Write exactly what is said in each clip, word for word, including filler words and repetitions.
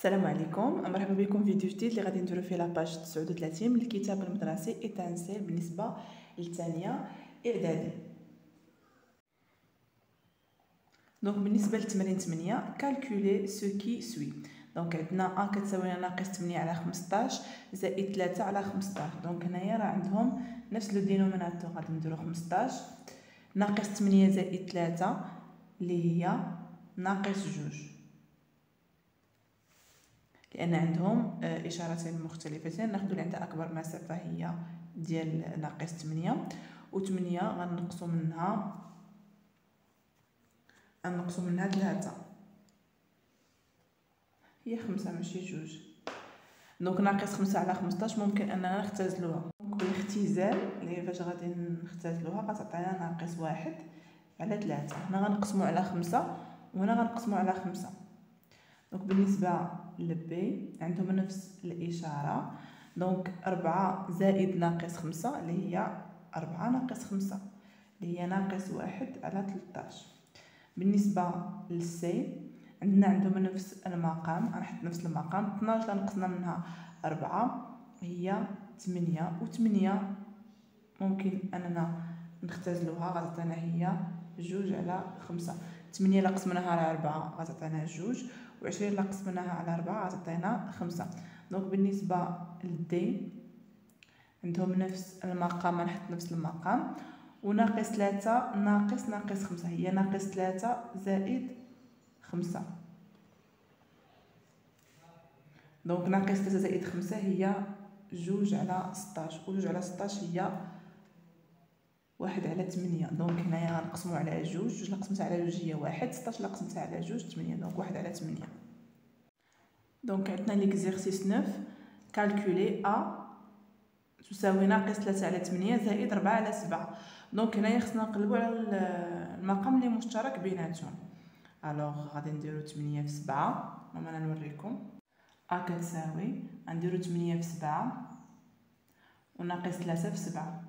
السلام عليكم، مرحبا بكم في فيديو جديد اللي غادي نديرو فيه لاباج تسعة وثلاثين من الكتاب المدرسي إتانسيل بالنسبه للثانيه اعدادي. دونك بالنسبه للتمرين ثمانية كالكولي سو كي سوي. دونك عندنا ا كتساوي ناقص ثمانية على خمسطاش زائد ثلاثة على خمسطاش. دونك هنايا راه عندهم نفس لو دينوميناتور، غادي نديرو خمسطاش ناقص ثمانية زائد ثلاثة اللي هي ناقص جوج، لان عندهم اشارتين مختلفتين. ناخذ اللي عندها اكبر مسافه هي ديال ناقص ثمانية، و ثمانية غنقصوا منها غنقصوا منها ثلاثة هي خمسة ماشي جوج. دونك ناقص خمسة على خمسطاش ممكن اننا نختزلوها. دونك الاختزال اللي فاش غادي نختزلوها غتعطينا ناقص واحد على ثلاثة. هنا غنقسموا على خمسة وهنا غنقسموا على خمسة. دونك بالنسبه لبي عندهم نفس الاشاره. دونك أربعة زائد ناقص خمسة اللي هي أربعة ناقص خمسة اللي هي ناقص واحد على ثلاثطاش. بالنسبه للسي عندنا عندهم نفس المقام، غنحط نفس المقام. اثناش نقصنا منها أربعة هي ثمانية، و ثمانية ممكن اننا نختزلوها غتعطينا هي جوج على خمسة. ثمانية لا قسمناها على أربعة غتعطينا جوج، و عشرين لا قسمناها على أربعة غتعطينا خمسة. دونك بالنسبه للدي عندهم نفس المقام، غنحط نفس المقام. وناقص ثلاثة ناقص ناقص خمسة هي ناقص ثلاثة زائد خمسة. دونك ناقص ثلاثة زائد خمسة هي جوج على ستاش، و جوج على ستاش هي واحد على ثمانية. دونك هنايا غنقسمو على جوج، جوج لا قسمتها على جوج هي واحد، ستاش لا قسمتها على جوج ثمانية. دونك واحد على ثمانية. دونك عندنا ليكزيرسيس تسعة كالكولي ا تساوي ناقص ثلاثة على ثمانية زائد أربعة على سبعة. دونك هنايا خصنا نقلبوا على المقام اللي مشترك بيناتهم. الوغ غادي نديرو ثمانية في سبعة، هما انا نوريكم. ا كتساوي غنديرو ثمانية في سبعة وناقص ثلاثة في سبعة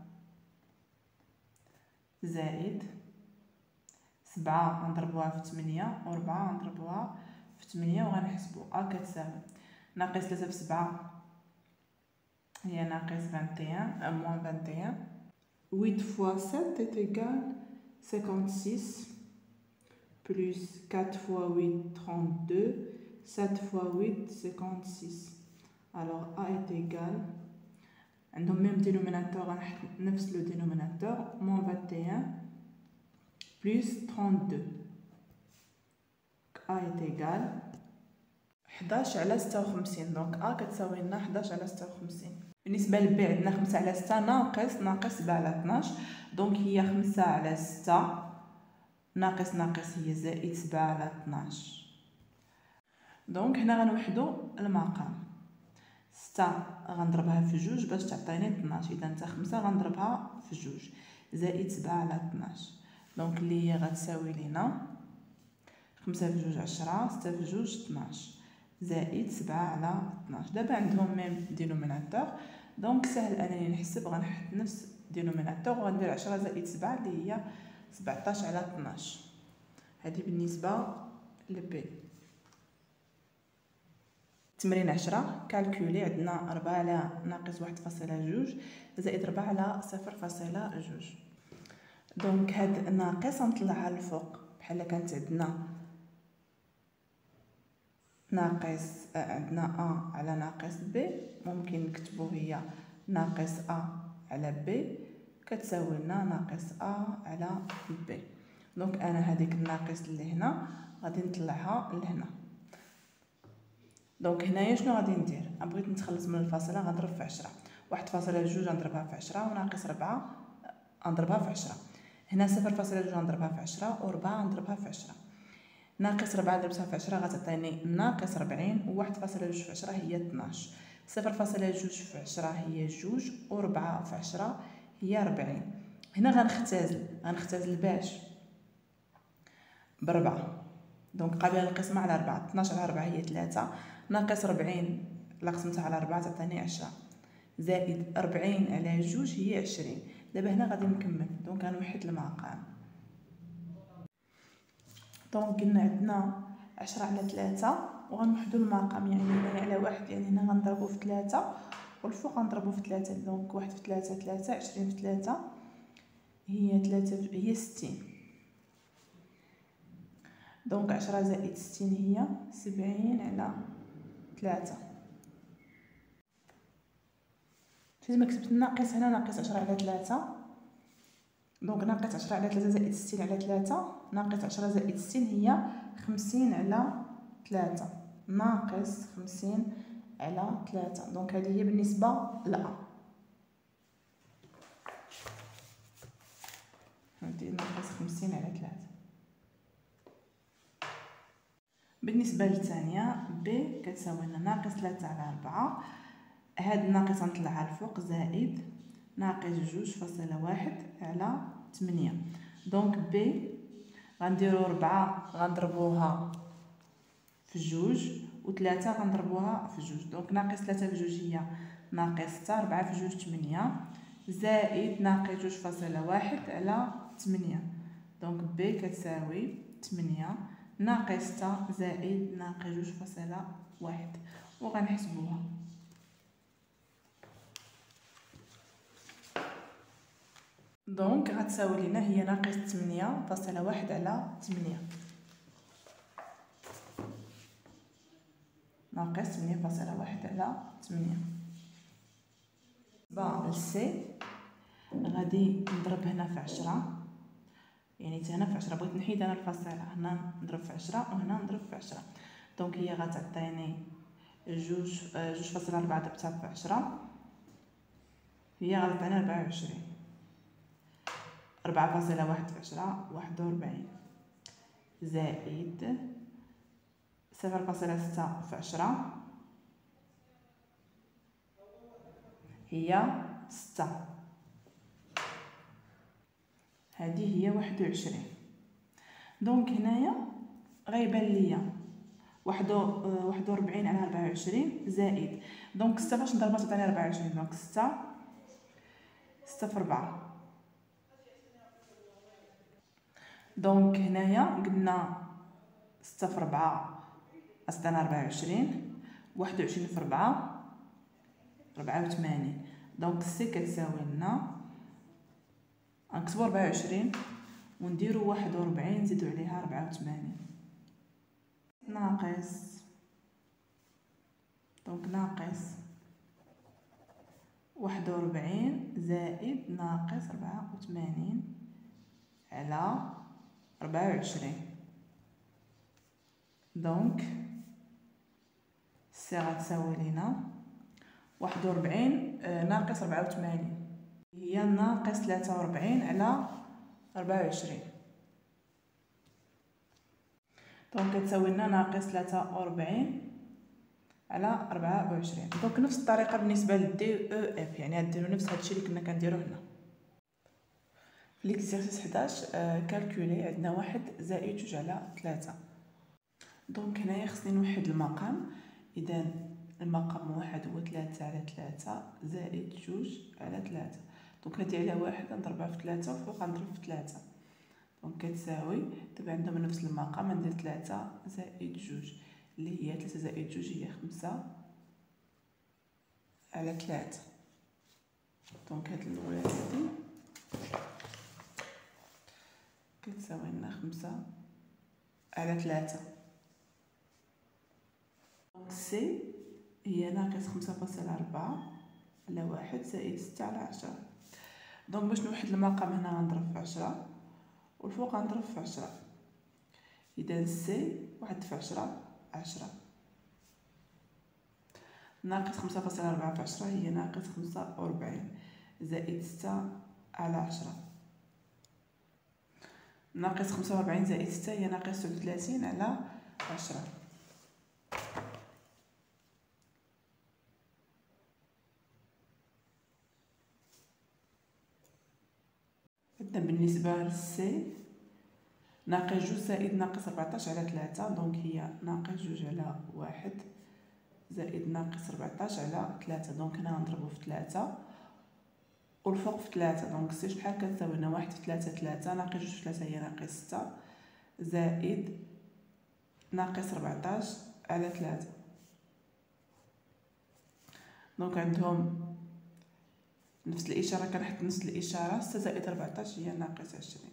زائد سبعة غنضربوها في ثمانية و أربعة غنضربوها في ثمانية، وغنحسبو ا كتساوي ناقص ثلاثة في سبعة هي ناقص واحد وعشرين موان واحد وعشرين. huit fois sept est égal cinquante-six plus quatre fois huit trente-deux, sept fois huit cinquante-six. alors a est égal عندهم ميم دينوميناتور، غنحط نفس لو دينوميناتور موان واحد وعشرين plus trente-deux. a est égal حداش على ستة وخمسين. دونك ا كتساوي لنا حداش على ستة وخمسين. بالنسبه لبي عندنا خمسة على ستة ناقص ناقص سبعة على اثناش. دونك هي خمسة على ستة ناقص ناقص هي زائد سبعة على اثناش. دونك هنا غنوحدو المقام. ستة غنضربها في جوج باش تعطيني اثناش، اذا نتا خمسة غنضربها في جوج زائد سبعة على اثناش. دونك اللي هي غتساوي لينا خمسة في جوج عشرة، ستة في جوج اثناش زائد سبعة على اثناش. دابا عندهم ميم دينوميناتور، دونك سهل انني نحسب. غنحط نفس دينوميناتور وغندير عشرة زائد سبعة اللي هي سبعطاش على اثناش. هذه بالنسبه لبي. تمرين عشرة كالكولي عندنا أربعة على ناقص واحد فاصلة جوج زائد أربعة على صفر فاصلة جوج. دونك هاد الناقص نطلعها الفوق بحال كانت عندنا ناقص عندنا ا على ناقص ب، ممكن نكتبو هي ناقص ا على ب كتساوي لنا ناقص ا على ب. دونك انا هذيك الناقص اللي هنا غادي نطلعها لهنا. دونك هنايا شنو غادي ندير؟ بغيت نتخلص من الفاصله غنضرب في عشرة. واحد فاصلة جوج غنضربها في عشرة وناقص ربعة غنضربها في عشرة. هنا صفر فاصلة جوج غنضربها في عشرة وربعة غنضربها في عشرة. ناقص ربعة ضربتها في عشرة غتعطيني ناقص ربعين، و واحد فاصلة جوج في عشرة هي اثناش. صفر فاصلة جوج في عشرة هي جوج، و ربعة في عشرة هي ربعين. هنا غنختزل غنختزل باش بربعة. دونك قابله للقسمه على أربعة. اثناش على أربعة هي ثلاثة، ناقص ربعين لا قسمتها على أربعة تعطيني عشرة زائد أربعين على جوج هي عشرين. دابا هنا غادي نكمل. دونك غنوحد المقام. دونك قلنا عندنا عشرة على ثلاثة وغنوحدو المقام، يعني هنايا على واحد يعني هنا غنضربو في ثلاثة والفوق غنضربو في ثلاثة. دونك واحد في ثلاثة ثلاثة، عشرين في ثلاثة هي ثلاثة هي ستين. دونك عشرة زائد ستين هي سبعين على ثلاثة. فاش ما كتبت الناقص هنا ناقص عشرة على ثلاثة، دونك ناقص عشرة على ثلاثة زائد ستين على ثلاثة، ناقص عشرة زائد ستين هي خمسين على ثلاثة، ناقص خمسين على ثلاثة. دونك هذه هي بالنسبة ل أ. هادي ناقص خمسين على ثلاثة. بالنسبة للثانية ب كتساوي لنا ناقص ثلاثة على أربعة، هاد الناقص غنطلعها الفوق زائد ناقص جوج فاصلة واحد على ثمانية. دونك ب غنديرو ربعة غنضربوها في جوج وثلاثة غنضربوها في جوج. دونك ناقص ثلاثة في جوج هي ناقص ستة، ربعة في جوج ثمانية، زائد ناقص جوج فاصلة واحد على ثمانية. دونك ب كتساوي ثمانية ناقص ستة زائد ناقص جوج فاصلة واحد، وغنحسبوها. دونك غتساوي لينا هي ناقص ثمانية فاصلة واحد على ثمانية، ناقص ثمانية فاصلة واحد على ثمانية. بالنسبة لسي غادي نضرب هنا في عشرة، يعني حتى هنا في عشرة بغيت نحيد انا الفاصلة، هنا نضرب في عشرة وهنا نضرب في عشرة. دونك هي غتعطيني جوج جوج فاصلة أربعة ضربتها في عشرة هي غتعطيني ربعة وعشرين، ربعة فاصلة واحد في عشرة واحد وربعين، زائد صفر فاصلة ستة في عشرة هي ستة، هذه هي واحد وعشرين. دونك هنايا غيبان ليا واحد واحد وربعين على ربعة وعشرين زائد، دونك ستة فاش نضربها تعطيني ربعة وعشرين، دونك ستة ستة في ربعة. دونك هنايا قلنا ستة في ربعة غتعطينا ربعة وعشرين، واحد وعشرين في ربعة ربعة وثمانين. دونك سي كتساوي لنا غنكتبو ربعة وعشرين ونديرو واحد وربعين نزيدو عليها ربعة وثمانين ناقص، دونك ناقص واحد وربعين زائد ناقص ربعة وثمانين على ربعة وعشرين. دونك سي غتساوي لينا واحد وربعين ناقص ربعة وثمانين هي ناقص ثلاثة وربعين على ربعة وعشرين. دونك كتساوي لنا ناقص ثلاثة وربعين على ربعة وعشرين. دونك نفس الطريقه بالنسبه للدي او اف، يعني غديروا نفس هادشي اللي كنا كنديرو هنا في ليكزيرسيس حداش. آه كالكولي عندنا واحد زائد جوج على ثلاثة. دونك هنايا خصني نوحد المقام، اذا المقام واحد هو ثلاثة على ثلاثة زائد جوج على ثلاثة. دونك هادي على واحد غنضربها في ثلاثة وفوق غنضرب في ثلاثة، دونك كتساوي دابا عندهم نفس المقام ندير ثلاثة زائد جوج اللي هي ثلاثة زائد جوج هي خمسة على ثلاثة. دونك هاد الاولى هادي كتساوي لنا خمسة على ثلاثة. دونك سي هي ناقص خمسة فاصلة أربعة على واحد زائد ستة على عشرة. دونك باش نوحد المقام هنا غنضرب في عشرة والفوق غنضرب في عشرة، اذا سي واحد في عشرة عشرة، ناقص خمسة فاصلة أربعة في عشرة هي ناقص خمسة وربعين زائد ستة على عشرة، ناقص خمسة وربعين زائد ستة هي ناقص تسعة وثلاثين على عشرة. عندنا بالنسبة للسي ناقص جوج زائد ناقص ربعطاش على ثلاثة، دونك هي ناقص جوج على واحد زائد ناقص ربعطاش على ثلاثة. دونك هنا غنضربو في ثلاثة والفوق في ثلاثة، دونك سي شحال كتساوي لنا واحد في ثلاثة ثلاثة، ناقص جوج في ثلاثة هي ناقص ستة زائد ناقص ربعطاش على ثلاثة. دونك عندهم نفس الاشاره، كنحط نفس الاشاره. ستة زائد ربعطاش هي ناقص عشرين.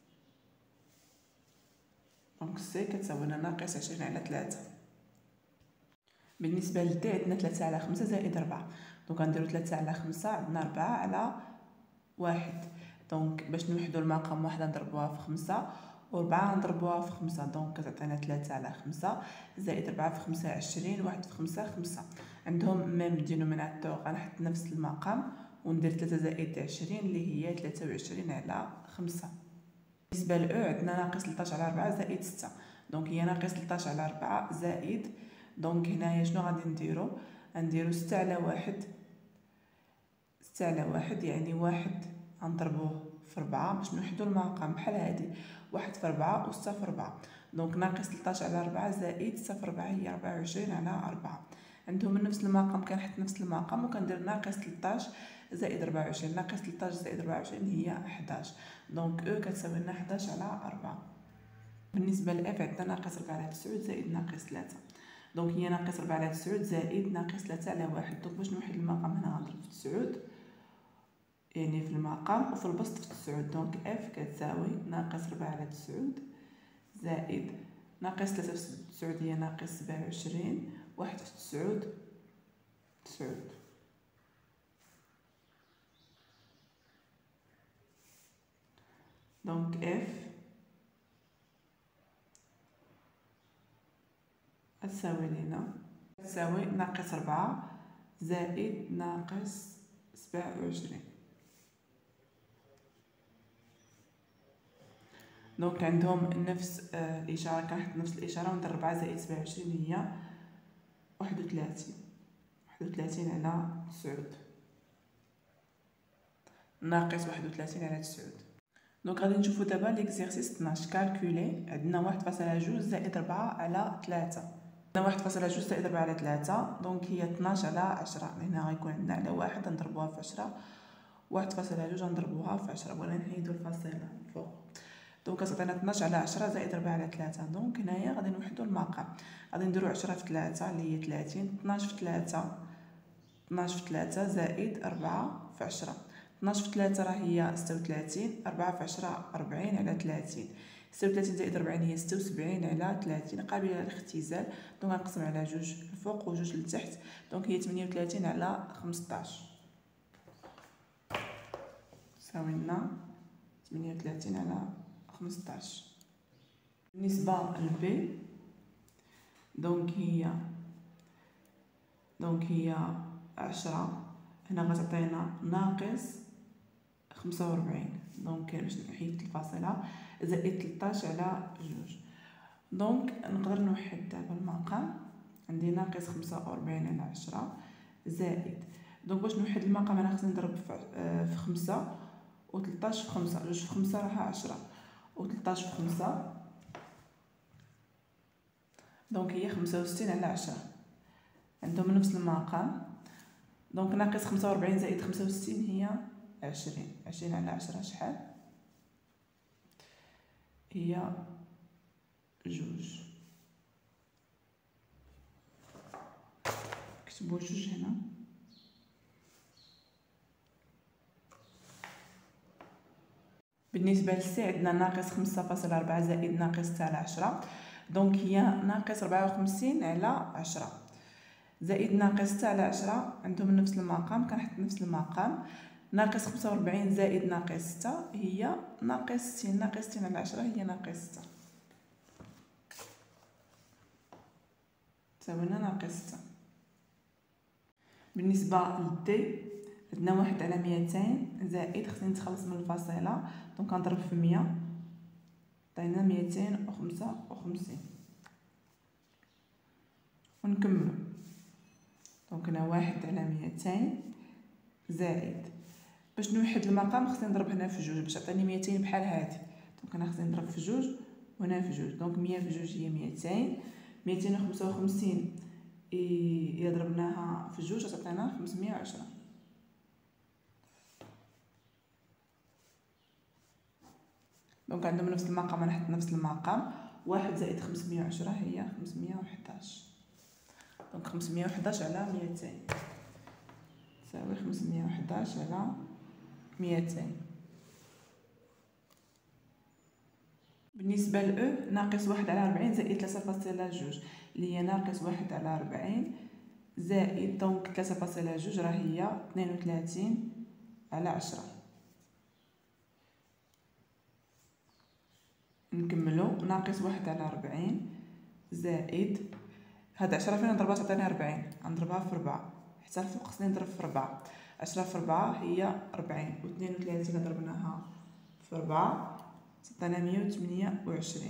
دونك سي كتساوي لنا ناقص عشرين على ثلاثة. بالنسبه لدي عندنا ثلاثة على خمسة زائد ربعة. دونك غنديرو ثلاثة على خمسة، عندنا ربعة على واحد. دونك باش نوحدو المقام واحد نضربوها في خمسة، وربعة نضربوها في خمسة. دونك كتعطينا ثلاثة على خمسة زائد ربعة في خمسة عشرين، واحد في خمسة خمسة. عندهم ميم دينوميناتور، غنحط نفس المقام وندير ثلاثة زائد عشرين اللي هي ثلاثة وعشرين على خمسة. بالنسبه ل او عندنا ناقص ثلاثطاش على ربعة زائد ستة. دونك هي ناقص ثلاثطاش على ربعة زائد، دونك هنايا شنو غادي نديرو؟ غنديرو ستة على واحد. ستة على واحد يعني واحد غنضربوه في ربعة باش نوحدو المقام بحال هادي، واحد في ربعة و ستة في ربعة. دونك ناقص ثلاثطاش على ربعة زائد ستة في ربعة هي ربعة وعشرين على أربعة. عندهم من نفس المقام كنحط نفس المقام وكندير ناقص ثلاثطاش زائد ربعة وعشرين. ناقص ثلاثطاش زائد ربعة وعشرين هي حداش. دونك او كتساوي لنا حداش على أربعة. بالنسبه لاف عندنا ناقص ربعة على تسعود زائد ناقص ثلاثة. دونك هي ناقص ربعة على تسعود زائد ناقص ثلاثة على واحد. دونك باش نوحد المقام هنا غنضرب في تسعود، يعني في المقام وفي البسط في تسعود. دونك اف كتساوي ناقص ربعة على تسعود زائد ناقص ثلاثة في تسعود هي ناقص سبعة وعشرين، واحد في تسعود تسعود. دونك اف تساوي لنا تساوي ناقص ربعة زائد ناقص سبعة وعشرين. دونك عندهم نفس آه الاشاره، كنحط نفس الاشاره وندير ربعة زائد سبعة وعشرين هي واحد وثلاثين. واحد وثلاثين على تسعود ناقص واحد وثلاثين على تسعود. دونك غادي نشوفو دابا ليكزيرسيس اثناش. كالكولي عندنا واحد فاصلة جوج زائد ربعة على ثلاثة. عندنا واحد فاصلة جوج زائد ربعة على ثلاثة. دونك هي اثناش على عشرة. هنا غيكون عندنا على واحد نضربوها في عشرة، واحد فاصلة جوج نضربوها في عشرة. بغينا نحيدو الفاصلة فوق. دونك كتعطينا اثناش على عشرة زائد ربعة على ثلاثة. دونك هنايا غادي نوحدو المقام. غادي نديرو عشرة في ثلاثة اللي هي ثلاثين. اثناش في ثلاثة اثناش في ثلاثة زائد ربعة في عشرة. اثناش في ثلاثة راه هي ستة وثلاثين، ربعة في عشرة أربعين على ثلاثين. ستة وثلاثين زائد أربعين هي ستة وسبعين على ثلاثين، قابلة للاختزال. دونك غنقسم على جوج الفوق وجوج لتحت. دونك هي ثمانية وثلاثين على خمسطاش تساوي لنا ثمانية وثلاثين على خمسطاش. بالنسبة لبي دونك هي دونك هي عشرة. هنا غتعطينا ناقص خمسة وربعين. دونك باش نحيد الفاصلة زائد ثلاثطاش على جوج. دونك نقدر نوحد دابا المقام. عندي ناقص خمسة وربعين على عشرة زائد، دونك باش نوحد المقام انا خصني نضرب في خمسة و ثلاثطاش في خمسة. جوج في خمسة راها عشرة و ثلاثطاش في خمسة دونك هي خمسة وستين على عشرة. عندهم نفس المقام. دونك ناقص خمسة وربعين زائد خمسة وستين هي عشرين. عشرين على عشرة شحال هي جوج. كتبو جوج هنا. بالنسبة لسي عندنا ناقص خمسة فاصلة ربعة زائد ناقص ستة على عشرة. دونك هي ناقص ربعة وخمسين على عشرة زائد ناقص ستة على عشرة. عندهم نفس المقام، كنحط نفس المقام. ناقص خمسة وربعين زائد ناقص ستة هي ناقص ستين. ناقص ستين على عشرة هي ناقص ستة تساوي لنا ناقص ستة. بالنسبة لدي عندنا واحد على ميتين زائد، خصني نتخلص من الفاصلة. دونك غنضرب في مية عطينا ميتين وخمسة وخمسين ونكملو. دونك هنا واحد على ميتين زائد، باش نوحد المقام خصني نضرب هنا في جوج باش يعطيني ميتين بحال هادي. دونك انا خصني نضرب في جوج وهنا في جوج. دونك مية في جوج هي ميتين. ميتين وخمسة وخمسين إلا ضربناها في جوج تعطينا خمسمية وعشرة. دونك عندهم نفس المقام، نحط نفس المقام. واحد زائد خمسمية وعشرة هي خمسمية وحداش. دونك خمسمية وحداش على ميتين تساوي خمسمية وحداش على ميتين. بالنسبة ل أو ناقص واحد على ربعين زائد ثلاثة فاصلة جوج اللي هي ناقص واحد على ربعين زائد دونك ثلاثة فاصلة جوج راه هي اثنين وثلاثين على عشرة. نكملو ناقص واحد على ربعين زائد هاد عشرة فين نضربها تعطيني ربعين غنضربها في ربعة حتى الفوق خصني نضرب في ربعة. عشرة في ربعة هي ربعين و اثنين وثلاثين ضربناها في ربعة تعطينا مية وثمانية وعشرين.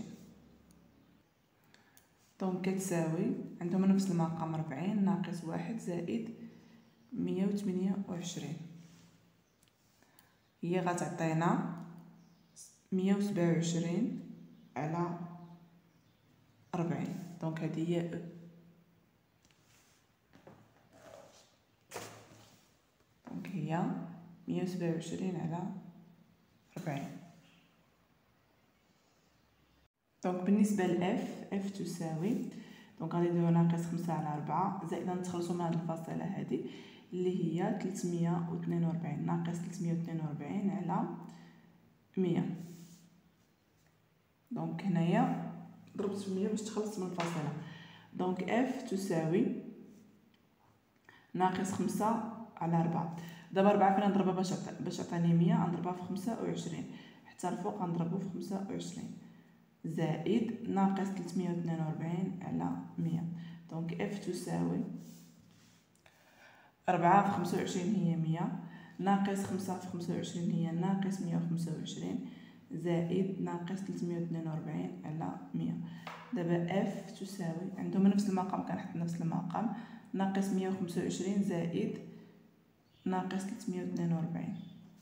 دونك كتساوي عندهم نفس المقام ربعين ناقص واحد زائد مية وثمانية وعشرين هي غتعطينا مية وسبعة وعشرين على ربعين. دونك هذه هي أو. دونك هي مية وسبعة وعشرين على ربعين. دونك بالنسبة لإف إف تساوي دونك غادي نديرو ناقص خمسة على ربعة زائد نتخلصو من هاد الفاصلة هادي اللي هي تلتمية واثنين وربعين ناقص تلتمية واثنين وربعين على مية. دونك هنايا ضربت في مية باش تخلص من الفاصلة. دونك اف تساوي ناقص خمسة على ربعة. دابا ربعة فين نضربها باش باش تعطيني مية غنضربها في خمسة وعشرين حتى الفوق غنضربو في خمسة وعشرين زائد ناقص تلتمية واثنين وربعين على مية. دونك اف تساوي ربعة في خمسة وعشرين هي مية ناقص خمسة في خمسة وعشرين هي ناقص مية وخمسة وعشرين زائد ناقص تلتمية واثنين وربعين على مية. دابا اف تساوي عندهم نفس المقام كنحط نفس المقام ناقص مية وخمسة وعشرين زائد ناقص تلتمية واثنين وربعين.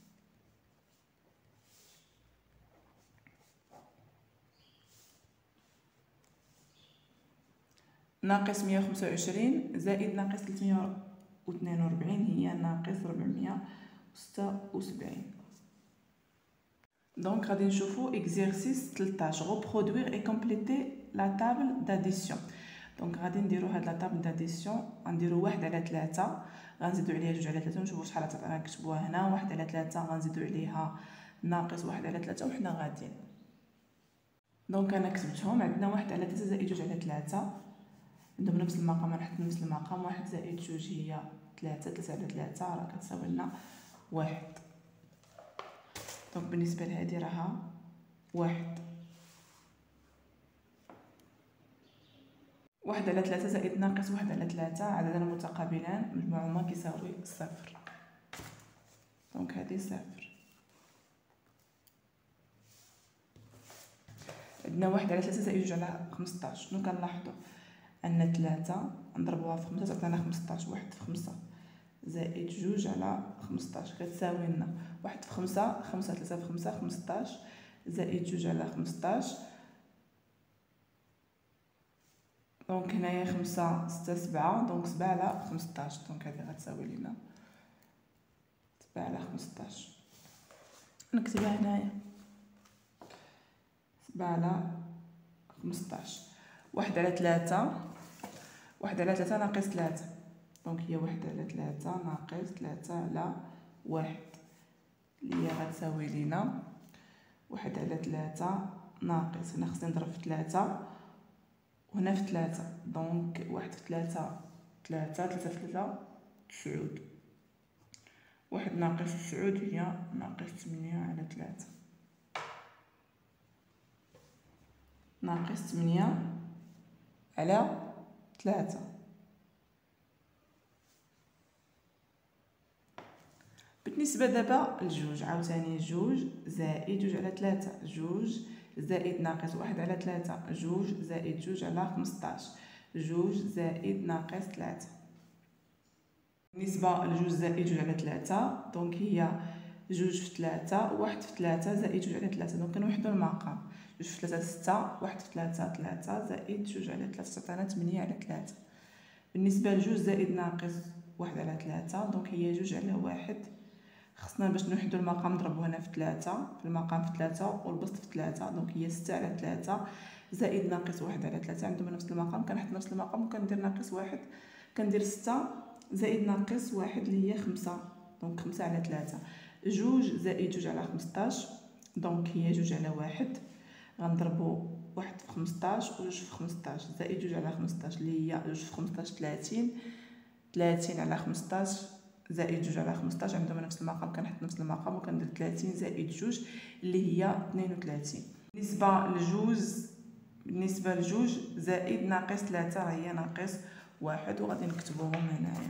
ناقص مية وخمسة وعشرين زائد ناقص تلتمية واثنين وربعين هي ناقص ربعمية وستة وسبعين. دونك غادي نشوفو اكزرسيس ثلاثطاش reproduire et compléter la table d'addition. دونك غادي نديرو هاد لا طابل داديسيون غنديرو واحد على ثلاثة غنزيدو عليها جوج على ثلاثة ونشوفو شحال تعطينا نكتبوها هنا واحد على ثلاثة غنزيدو عليها ناقص واحد على ثلاثة وحنا غاديين. دونك انا كتبتهم عندنا واحد على ثلاثة زائد جوج على ثلاثة عندهم نفس المقام غنحط نفس المقام واحد زائد جوج هي ثلاثة ثلاثة على ثلاثة راه كتساوي لنا واحد. دونك بالنسبة لهادي راها واحد واحد على ثلاثة زائد ناقص واحد على ثلاثة عددان متقابلان مجموعهما كيساوي صفر. دونك هادي صفر. عندنا واحد على ثلاثة زائد جوج على خمسطاش. شنو كنلاحظو ان ثلاثة نضربوها في خمسة تعطينا خمسطاش واحد في خمسة زائد جوج على خمسطاش كتساوي لنا واحد في خمسة خمسة ثلاثة في خمسة خمسطاش زائد جوج على خمسطاش. دونك هنايا خمسة ستة سبعة دونك سبعة على خمسطاش. دونك هادي غتساوي لينا سبعة على خمسطاش. نكتبها هنايا سبعة على خمسطاش. واحد على ثلاثة واحد على ثلاثة ناقص ثلاثة دونك هي واحد على ثلاثة ناقص ثلاثة على واحد اللي هي غتساوي لينا واحد على ثلاثة ناقص هنا خصني نضرب في ثلاثة وهنا في ثلاثة دونك واحد في ثلاثة ثلاثة ثلاثة في ثلاثة تسعود واحد ناقص تسعود هي ناقص ثمانية على ثلاثة ناقص ثمانية على ثلاثة. بالنسبة دابا لجوج عاوتاني جوج زائد جوج على ثلاثة جوج زائد ناقص واحد على ثلاثة جوج زائد جوج على خمسطاش جوج زائد ناقص ثلاثة. بالنسبة لجوج زائد جوج على ثلاثة دونك هي جوج في ثلاثة واحد في ثلاثة زائد جوج على ثلاثة دونك كنوحدو المقام جوج في ثلاثة ستة واحد في ثلاثة ثلاثة زائد جوج على ثلاثة تعطينا ثمانية على ثلاثة. بالنسبة لجوج زائد ناقص واحد على ثلاثة دونك هي جوج على واحد خصنا باش نوحدو المقام نضربو هنا في ثلاثة، في المقام في ثلاثة والبسط في ثلاثة، دونك هي ستة على ثلاثة زائد ناقص واحد على ثلاثة. عندهم نفس المقام كنحط نفس المقام وكندير ناقص واحد، كندير ستة زائد ناقص واحد اللي هي خمسة، دونك خمسة على ثلاثة. جوج زائد جوج على خمسطاش، دونك هي جوج على واحد، غنضربو واحد في خمسطاش و جوج في خمسطاش زائد جوج على خمسطاش اللي هي جوج في خمسطاش ثلاثين، ثلاثين على خمسطاش زائد جوج على خمسطاش. عندهم نفس المقام كنحط نفس المقام وكندير ثلاثين زائد جوج اللي هي اثنين وثلاثين. بالنسبه لجوج بالنسبه لجوج زائد ناقص ثلاثة هي ناقص واحد، وغادي نكتبوهم هنايا.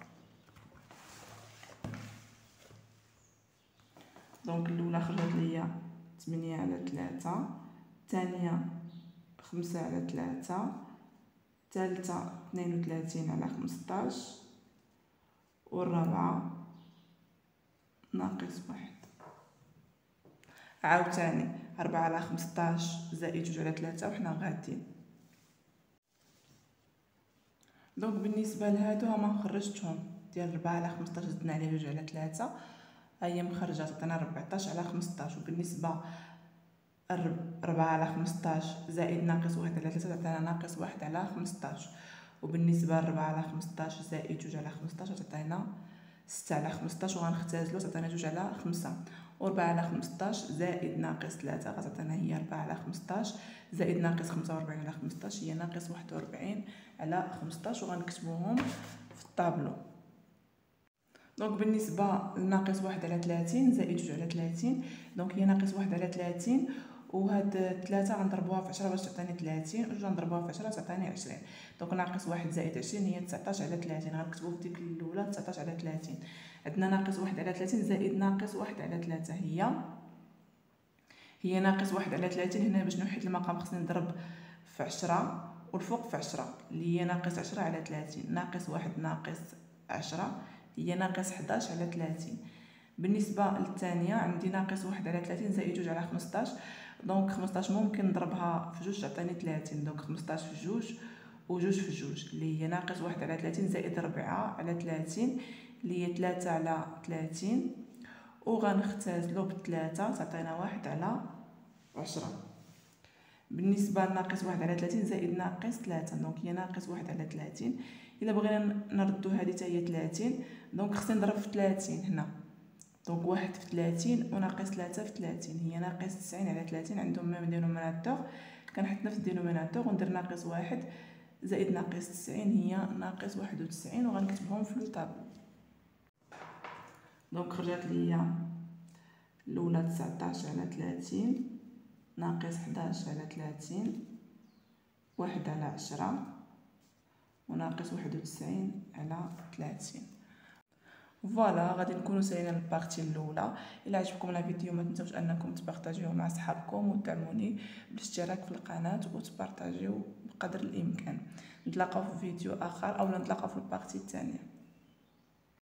دونك الاولى خرجت ليا ثمانية على ثلاثة، الثانيه خمسة على ثلاثة، الثالثه اثنين وثلاثين على خمسطاش، والرابعه ناقص واحد. عاوتاني أربعة على خمسطاش زائد جوج على ثلاثة وحنا غاديين. دونك بالنسبه لهادو هما خرجتهم، ديال أربعة على خمسطاش زدنا عليه جوج على ثلاثة هي مخرجه عطانا أربعطاش على خمسطاش. وبالنسبه أربعة على خمسطاش زائد ناقص واحد على ثلاثة عطانا ناقص واحد على خمسطاش. وبالنسبه أربعة على خمسطاش زائد جوج على خمسطاش عطانا ستة على خمسطاش، وغنختازلو تعطينا جوج على خمسة. وربعة على خمسطاش زائد ناقص ثلاثة غتعطينا هي ربعة على خمسطاش زائد ناقص خمسة وربعين على خمسطاش هي ناقص واحد وربعين على خمسطاش، وغنكتبوهم في الطابلو. دونك بالنسبه لناقص واحد على ثلاثين زائد جوج على ثلاثين، دونك هي ناقص واحد على ثلاثين، وهاد ثلاثة غنضربوها في عشرة باش تعطيني ثلاثين، وجوج غنضربوها في عشرة تعطيني عشرين. دونك ناقص واحد زائد عشرين هي تسعطاش على ثلاثين، غنكتبو في ديك الاولى تسعطاش على ثلاثين. عندنا ناقص واحد على ثلاثين زائد ناقص واحد على ثلاثة هي هي ناقص واحد على ثلاثين. هنا باش نوحد المقام خصني نضرب في عشرة والفوق في عشرة اللي هي ناقص عشرة على ثلاثين، ناقص واحد ناقص عشرة هي ناقص حداش على ثلاثين. بالنسبه للثانيه عندي ناقص واحد على ثلاثين زائد جوج على خمسطاش، دونك خمسطاش ممكن نضربها في جوج تعطيني ثلاثين، دونك خمسطاش في جوج وجوج في جوج اللي هي ناقص واحد على ثلاثين زائد ربعة على ثلاثين اللي هي ثلاثة على ثلاثين، وغنختازلو بثلاثة تعطينا واحد على عشرة. بالنسبه لناقص واحد على ثلاثين زائد ناقص ثلاثة، دونك هي ناقص واحد على ثلاثين. الا بغينا نردو هذه حتى هي ثلاثين، دونك خصني نضرب في ثلاثين هنا، دونك واحد في ثلاثين وناقص ثلاثة في ثلاثين هي ناقص تسعين على ثلاثين. عندهم ميم دينوميناتور، كنحط نفس الدينوميناتور وندير ناقص واحد زائد ناقص تسعين هي ناقص واحد وتسعين، وغنكتبهم في لو طابلو. دونك خرجت ليا الاولى تسعطاش على ثلاثين ناقص حداش على ثلاثين، واحد على عشرة وناقص واحد وتسعين على ثلاثين. فوالا غادي نكونوا سالينا البارتي الاولى. الى عجبكم لا فيديو ما تنساوش انكم تبارطاجيوه مع صحابكم وتدعموني بالاشتراك في القناه وتبارطاجيو بقدر الامكان. نتلاقاو في فيديو اخر او نتلاقاو في البارتي الثانيه.